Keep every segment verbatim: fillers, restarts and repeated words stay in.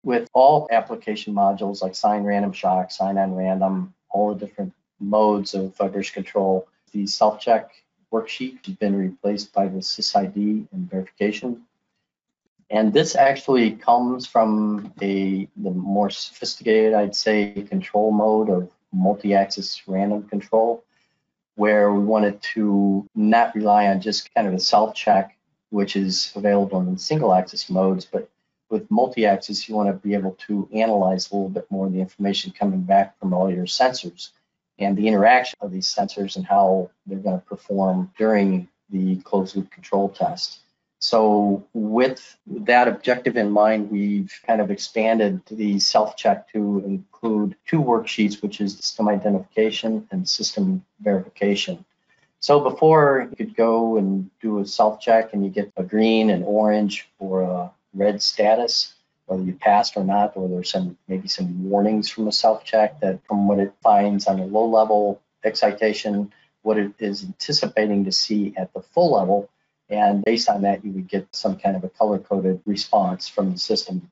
with all application modules like sign random shock, sign on random, all the different modes of vibration control, the self-check worksheet has been replaced by the SysID and verification. And this actually comes from a the more sophisticated, I'd say, control mode of multi-axis random control, where we wanted to not rely on just kind of a self-check, which is available in single axis modes, but with multi-axis, you want to be able to analyze a little bit more of the information coming back from all your sensors and the interaction of these sensors and how they're going to perform during the closed loop control test. So with that objective in mind, we've kind of expanded the self-check to include two worksheets, which is system identification and system verification. So before you could go and do a self-check and you get a green and orange or a red status, whether you passed or not, or there's some maybe some warnings from a self-check that from what it finds on a low-level excitation, what it is anticipating to see at the full level, and based on that, you would get some kind of a color-coded response from the system.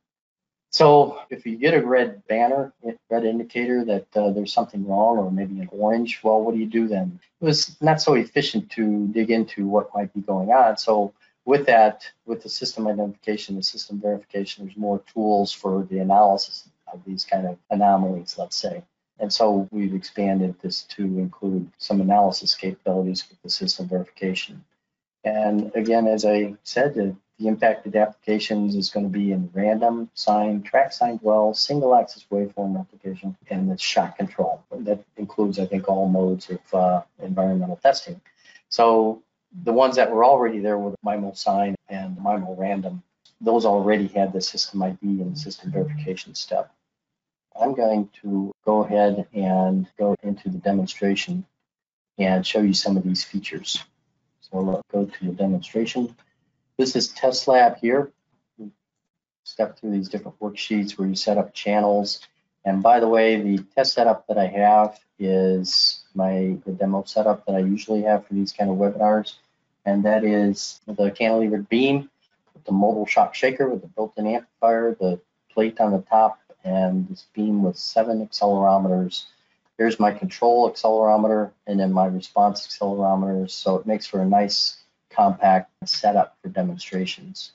So if you get a red banner, red indicator that uh, there's something wrong, or maybe an orange, well, what do you do then? It was not so efficient to dig into what might be going on. So with that, with the system identification, the system verification, there's more tools for the analysis of these kind of anomalies, let's say. And so we've expanded this to include some analysis capabilities with the system verification. And again, as I said, the, the impacted applications is going to be in random, sign, track signed well, single axis waveform application, and the shock control. That includes, I think, all modes of uh, environmental testing. So the ones that were already there were the MIMO sign and the MIMO random. Those already had the system I D and the system verification step. I'm going to go ahead and go into the demonstration and show you some of these features. So let's go to the demonstration. This is Test Lab here. Step through these different worksheets where you set up channels. And by the way, the test setup that I have is my the demo setup that I usually have for these kind of webinars. And that is the cantilevered beam with the mobile shock shaker with the built-in amplifier, the plate on the top, and this beam with seven accelerometers. Here's my control accelerometer and then my response accelerometers. So it makes for a nice compact setup for demonstrations.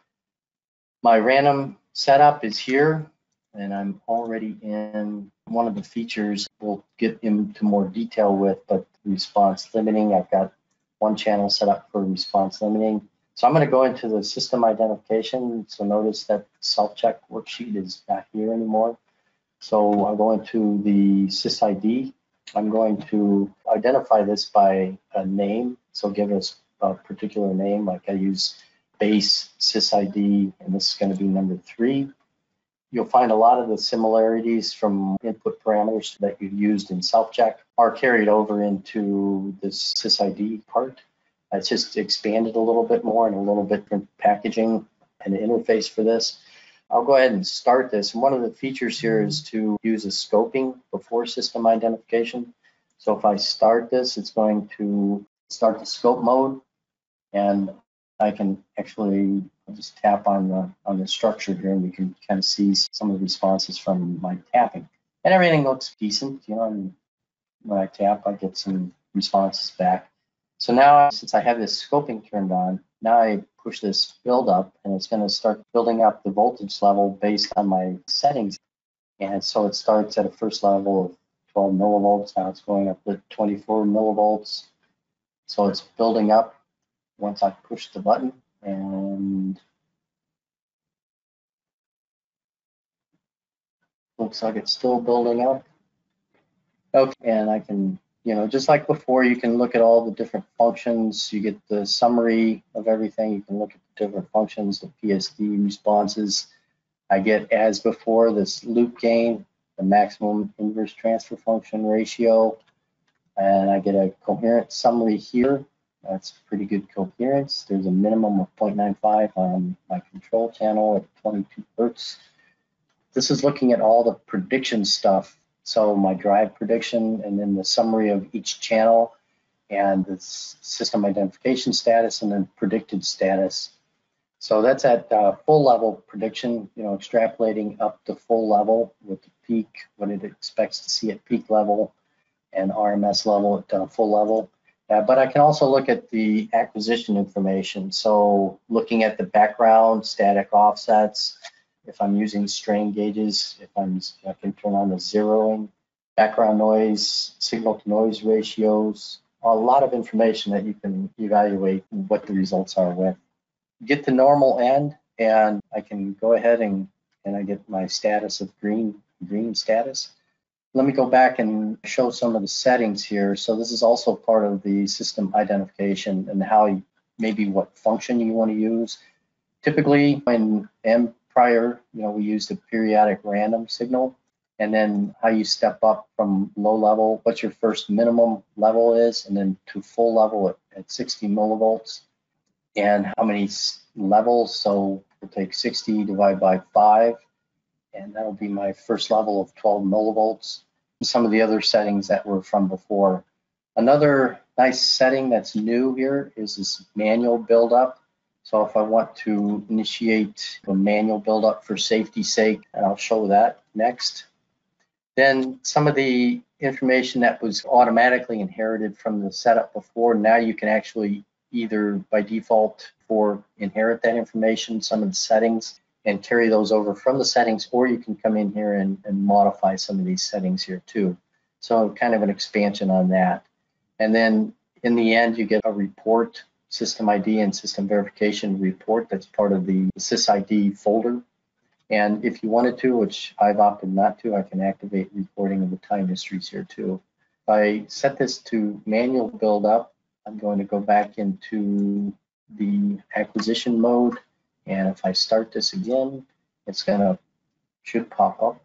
My random setup is here, and I'm already in one of the features we'll get into more detail with, but response limiting. I've got one channel set up for response limiting. So I'm going to go into the system identification. So notice that self-check worksheet is not here anymore. So I'll go into the SysID. I'm going to identify this by a name. So give us a particular name, like I use base SysID, and this is going to be number three. You'll find a lot of the similarities from input parameters that you've used in self-check are carried over into this SysID part. It's just expanded a little bit more and a little bit different packaging and interface for this. I'll go ahead and start this. And one of the features here is to use a scoping before system identification. So if I start this, it's going to start the scope mode, and I can actually just tap on the on the structure here, and we can kind of see some of the responses from my tapping. And everything looks decent, you know, and when I tap, I get some responses back. So now, since I have this scoping turned on, now I push this build up, and it's going to start building up the voltage level based on my settings. And so it starts at a first level of twelve millivolts. Now it's going up to twenty-four millivolts. So it's building up once I push the button, and looks like it's still building up. Okay, and I can, you know, just like before, you can look at all the different functions. You get the summary of everything. You can look at the different functions, the P S D responses. I get, as before, this loop gain, the maximum inverse transfer function ratio, and I get a coherent summary here. That's pretty good coherence. There's a minimum of zero point nine five on my control channel at twenty-two hertz. This is looking at all the prediction stuff. So my drive prediction, and then the summary of each channel, and the system identification status, and then predicted status. So that's at uh, full level prediction, you know, extrapolating up to full level with the peak, what it expects to see at peak level, and R M S level at uh, full level. Uh, but I can also look at the acquisition information. So looking at the background, static offsets, if I'm using strain gauges, if I'm, I can turn on the zeroing, background noise, signal to noise ratios, a lot of information that you can evaluate what the results are with. Get the normal end, and I can go ahead and, and I get my status of green, green status. Let me go back and show some of the settings here. So this is also part of the system identification and how you, maybe what function you want to use. Typically in M prior, you know, we used a periodic random signal, and then how you step up from low level, what your first minimum level is, and then to full level at, at sixty millivolts, and how many levels. So we'll take sixty divided by five, and that'll be my first level of twelve millivolts. Some of the other settings that were from before. Another nice setting that's new here is this manual buildup. So if I want to initiate a manual buildup for safety's sake, and I'll show that next. Then some of the information that was automatically inherited from the setup before, now you can actually either by default for inherit that information, some of the settings, and carry those over from the settings, or you can come in here and, and modify some of these settings here too. So kind of an expansion on that. And then in the end, you get a report, system I D and system verification report that's part of the SysID folder. And if you wanted to, which I've opted not to, I can activate recording of the time histories here too. If I set this to manual build up, I'm going to go back into the acquisition mode. And if I start this again, it's gonna, should pop up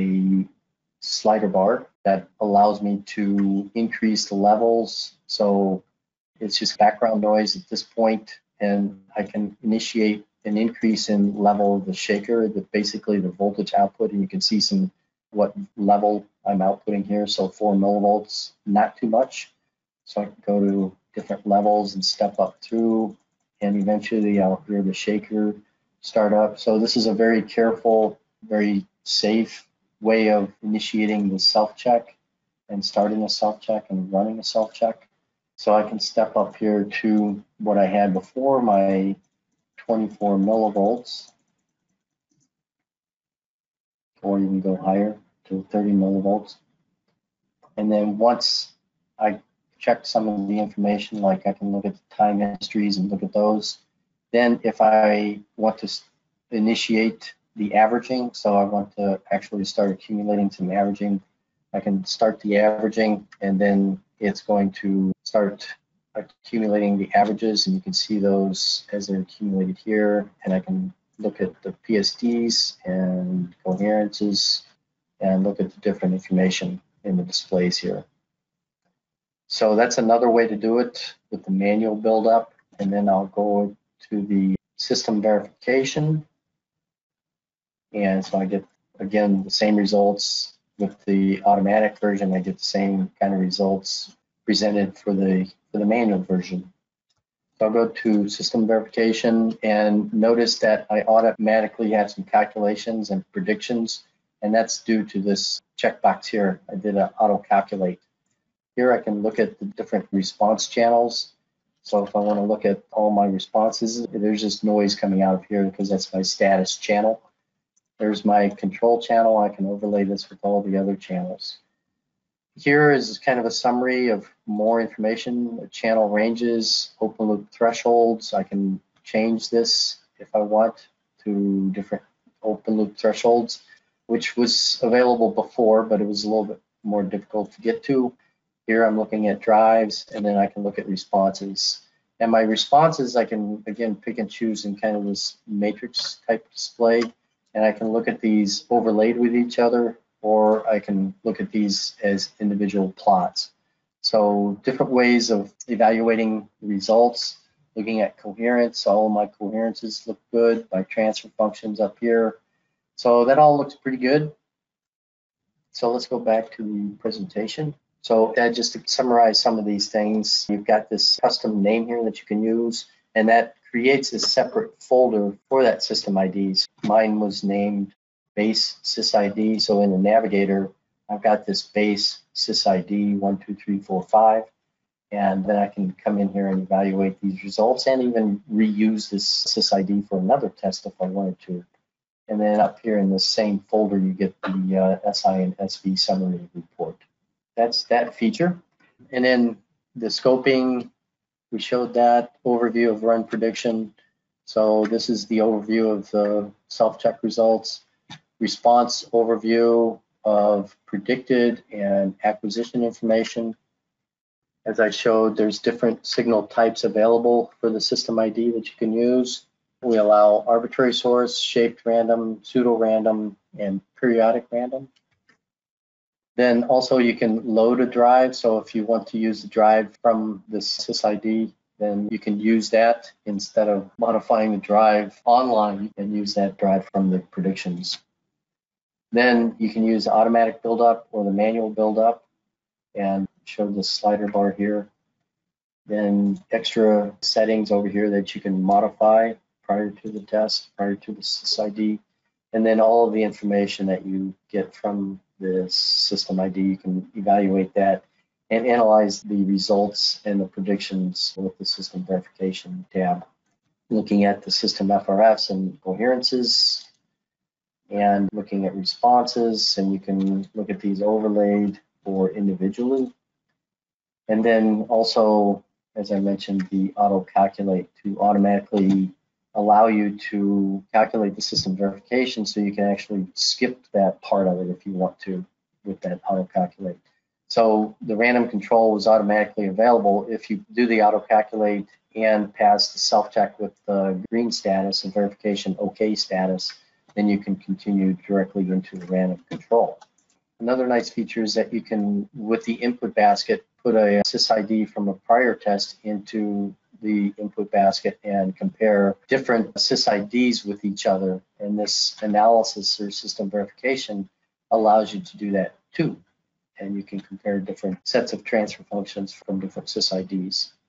a slider bar that allows me to increase the levels. So it's just background noise at this point, and I can initiate an increase in level of the shaker, the, basically the voltage output, and you can see some what level I'm outputting here. So four millivolts, not too much. So I can go to different levels and step up through, and eventually I'll hear the shaker start up. So this is a very careful, very safe way of initiating the self-check and starting a self-check and running a self-check. So I can step up here to what I had before, my twenty-four millivolts, or you can go higher to thirty millivolts. And then once I check some of the information, like I can look at the time histories and look at those. Then if I want to initiate the averaging, so I want to actually start accumulating some averaging, I can start the averaging, and then it's going to start accumulating the averages, and you can see those as they're accumulated here. And I can look at the P S Ds and coherences and look at the different information in the displays here. So that's another way to do it with the manual buildup. And then I'll go to the system verification. And so I get, again, the same results. With the automatic version, I get the same kind of results presented for the, for the manual version. So I'll go to system verification, and notice that I automatically have some calculations and predictions, and that's due to this checkbox here. I did an auto calculate. Here I can look at the different response channels. So if I want to look at all my responses, there's just noise coming out of here because that's my status channel. There's my control channel. I can overlay this with all the other channels. Here is kind of a summary of more information, channel ranges, open loop thresholds. I can change this if I want to different open loop thresholds, which was available before, but it was a little bit more difficult to get to. Here I'm looking at drives, and then I can look at responses. And my responses, I can, again, pick and choose in kind of this matrix type display. And I can look at these overlaid with each other, or I can look at these as individual plots. So different ways of evaluating the results, looking at coherence. All of my coherences look good. My transfer functions up here. So that all looks pretty good. So let's go back to the presentation. So just to summarize some of these things, you've got this custom name here that you can use, and that creates a separate folder for that system I Ds. Mine was named base sysid, so in the navigator, I've got this base sysid one two three four five, and then I can come in here and evaluate these results and even reuse this sysid for another test if I wanted to. And then up here in the same folder, you get the uh, S I and S V summary report. That's that feature. And then the scoping, we showed that overview of run prediction. So this is the overview of the self-check results, response overview of predicted and acquisition information. As I showed, there's different signal types available for the system I D that you can use. We allow arbitrary source, shaped random, pseudo-random, and periodic random. Then also you can load a drive. So if you want to use the drive from the sysid, then you can use that instead of modifying the drive online. You can use that drive from the predictions. Then you can use automatic buildup or the manual buildup, and show the slider bar here. Then extra settings over here that you can modify prior to the test, prior to the sysid. And then all of the information that you get from the system I D, you can evaluate that and analyze the results and the predictions with the system verification tab. Looking at the system F R Fs and coherences, and looking at responses, and you can look at these overlaid or individually. And then also, as I mentioned, the auto calculate to automatically allow you to calculate the system verification, so you can actually skip that part of it if you want to with that auto calculate. So the random control is automatically available if you do the auto calculate and pass the self-check with the green status and verification OK status, then you can continue directly into the random control. Another nice feature is that you can, with the input basket, put a sysid from a prior test into the input basket and compare different sysids with each other. And this analysis or system verification allows you to do that too. And you can compare different sets of transfer functions from different sysids.